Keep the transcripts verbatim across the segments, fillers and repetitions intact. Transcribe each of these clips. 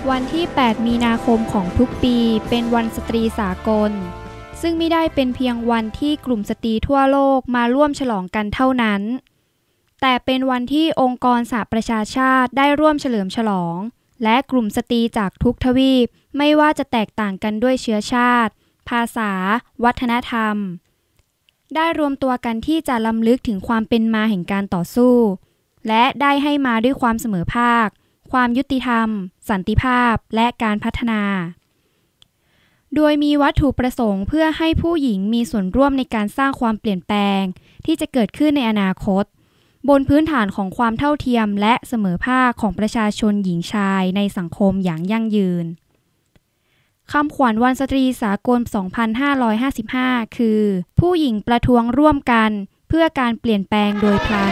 วันที่ แปด มีนาคมของทุกปีเป็นวันสตรีสากลซึ่งไม่ได้เป็นเพียงวันที่กลุ่มสตรีทั่วโลกมาร่วมฉลองกันเท่านั้นแต่เป็นวันที่องค์กรสหประชาชาติได้ร่วมเฉลิมฉลองและกลุ่มสตรีจากทุกทวีปไม่ว่าจะแตกต่างกันด้วยเชื้อชาติภาษาวัฒนธรรมได้รวมตัวกันที่จะรำลึกถึงความเป็นมาแห่งการต่อสู้และได้ให้มาด้วยความเสมอภาคความยุติธรรมสันติภาพและการพัฒนาโดยมีวัตถุประสงค์เพื่อให้ผู้หญิงมีส่วนร่วมในการสร้างความเปลี่ยนแปลงที่จะเกิดขึ้นในอนาคตบนพื้นฐานของความเท่าเทียมและเสมอภาคของประชาชนหญิงชายในสังคมอย่างยั่งยืนคำขวัญวันสตรีสากล สองพันห้าร้อยห้าสิบห้า คือผู้หญิงประท้วงร่วมกันเพื่อการเปลี่ยนแปลงโดยพลัน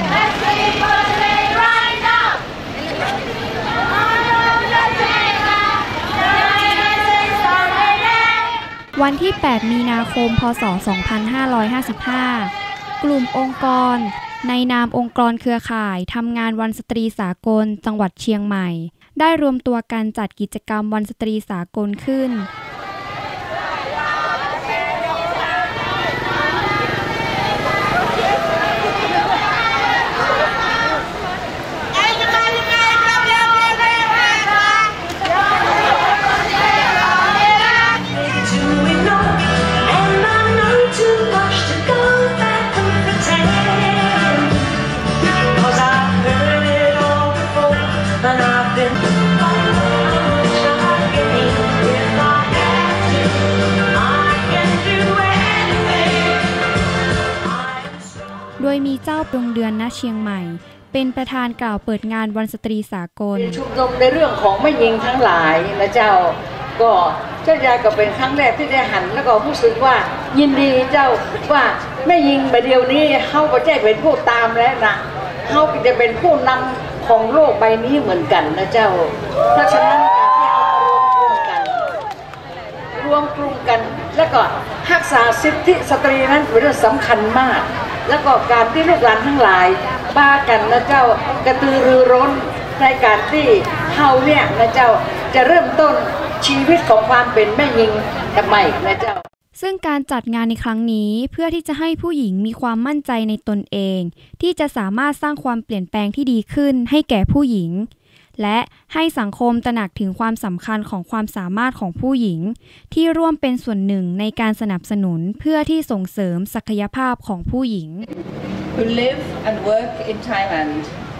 วันที่ แปด มีนาคม พ.ศ. สองพันห้าร้อยห้าสิบห้า กลุ่มองค์กรในนามองค์กรเครือข่ายทำงานวันสตรีสากลจังหวัดเชียงใหม่ได้รวมตัวกันจัดกิจกรรมวันสตรีสากลขึ้นโดยมีเจ้าดวงเดือนณเชียงใหม่เป็นประธานกล่าวเปิดงานวันสตรีสากลชุมนุมในเรื่องของแม่หญิงทั้งหลายนะเจ้าก็เจ้ายายก็เป็นครั้งแรกที่ได้หันแล้วก็รู้สึกว่ายินดีเจ้าว่าแม่หญิงมาเดียวนี้เขาก็จะเป็นผู้ตามแล้วนะเขาจะเป็นผู้นำของโลกใบนี้เหมือนกันนะเจ้าเพราะฉะนั้นการที่เรารวมกลุ่มกันรวมกลุ่มกันแล้วก็รักษาสิทธิสตรีนั้นเป็นเรื่องสำคัญมากแล้วก็การที่ลูกหลานทั้งหลายบ้ากันนะเจ้ากระตือรือร้นในการที่เฮาเนี่ยนะเจ้าจะเริ่มต้นชีวิตของความเป็นแม่หญิงใหม่นะเจ้าซึ่งการจัดงานในครั้งนี้เพื่อที่จะให้ผู้หญิงมีความมั่นใจในตนเองที่จะสามารถสร้างความเปลี่ยนแปลงที่ดีขึ้นให้แก่ผู้หญิงและให้สังคมตระหนักถึงความสำคัญของความสามารถของผู้หญิงที่ร่วมเป็นส่วนหนึ่งในการสนับสนุนเพื่อที่ส่งเสริมศักยภาพของผู้หญิง Who live and work in Thailand.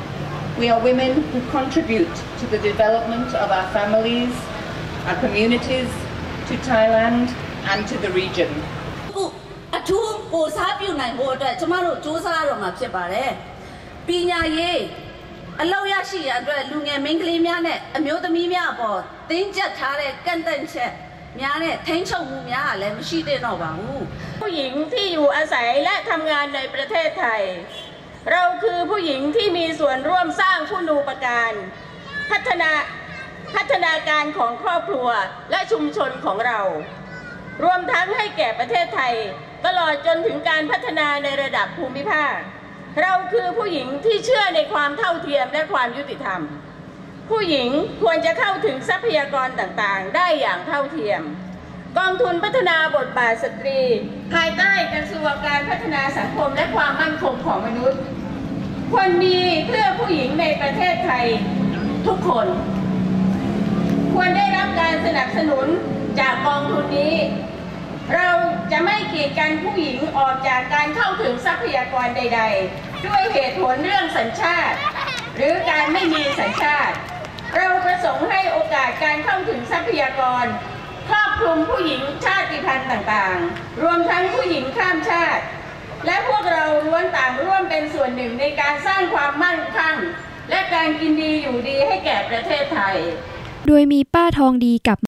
We are women who contribute to the development of our families, our communities, to Thailand and to the region. အထူးပိုစားပြုနိုင်ဖို့အတွက်ကျမတို့စူးစမ်းရမှာဖြစ်ပါတယ်။ပညာရေးအလောက်ရရှိရအတွက်လူငယ်မိန်းကလေးများနဲ့အမျိုးသမီးများအပေါ်တင်းကျပ်ထားတဲ့ကန့်သတ်ချက်များနဲ့ထိန်းချုပ်မှုများလည်းမရှိသင့်တော့ပါဘူးผู้หญิงที่อยู่อาศัยและทำงานในประเทศไทยเราคือผู้หญิงที่มีส่วนร่วมสร้างคุณูปการพัฒนาพัฒนาการของครอบครัวและชุมชนของเรารวมทั้งให้แก่ประเทศไทยตลอดจนถึงการพัฒนาในระดับภูมิภาคเราคือผู้หญิงที่เชื่อในความเท่าเทียมและความยุติธรรมผู้หญิงควรจะเข้าถึงทรัพยากรต่างๆได้อย่างเท่าเทียมกองทุนพัฒนาบทบาทสตรีภายใต้กระทรวงการพัฒนาสังคมและความมั่นคงของมนุษย์ควรมีเพื่อผู้หญิงในประเทศไทยทุกคนควรได้รับการสนับสนุนจากกองทุนนี้เราจะไม่กีดกันผู้หญิงออกจากการเข้าถึงทรัพยากรใดๆด้วยเหตุผลเรื่องสัญชาติหรือการไม่มีสัญชาติเราประสงค์ให้โอกาสการเข้าถึงทรัพยากรครอบคลุมผู้หญิงชาติพันธุ์ต่างๆรวมทั้งผู้หญิงข้ามชาติและพวกเราล้วนต่างร่วมเป็นส่วนหนึ่งในการสร้างความมั่นคงและการกินดีอยู่ดีให้แก่ประเทศไทยโดยมีป้าทองดีกับ